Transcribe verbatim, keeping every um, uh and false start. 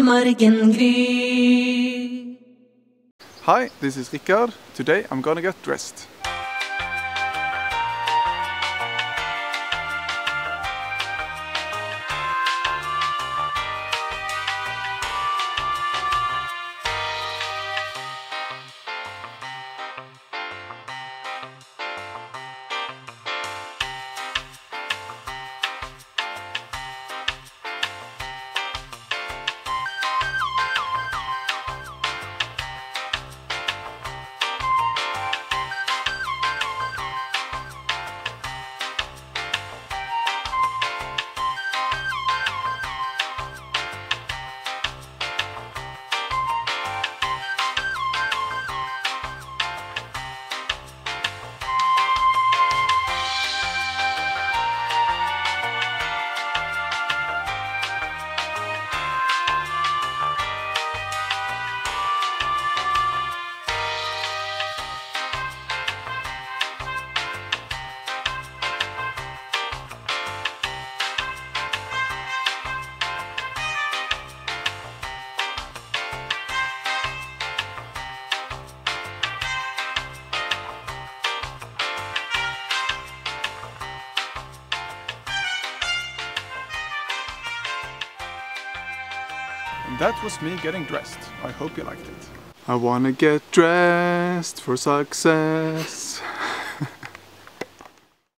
Hi, this is Rickard. Today I'm gonna get dressed. And that was me getting dressed. I hope you liked it. I wanna get dressed for success.